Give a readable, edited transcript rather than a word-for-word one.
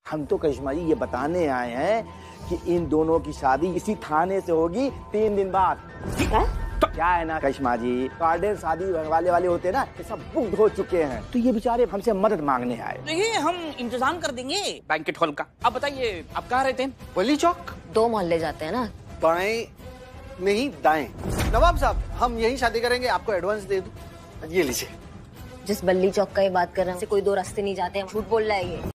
हम तो करिश्मा जी ये बताने आए हैं कि इन दोनों की शादी इसी थाने से होगी 3 दिन बाद। तो क्या है ना करिश्मा जी, गार्डन शादी वाले होते हैं ना, ये सब बुक हो चुके हैं, तो ये बेचारे हमसे मदद मांगने आए। देखिए हम इंतजाम कर देंगे बैंकेट हॉल का। अब बताइए आप कहाँ रहते हैं? बल्ली चौक। 2 मोहल्ले जाते हैं ना। बाएं नहीं दाएं। नवाब साहब हम यही शादी करेंगे, आपको एडवांस दे दूं, ये लीजिए। जिस बल्ली चौक का ये बात कर रहे हैं कोई 2 रास्ते नहीं जाते हैं, झूठ बोल रहा है ये।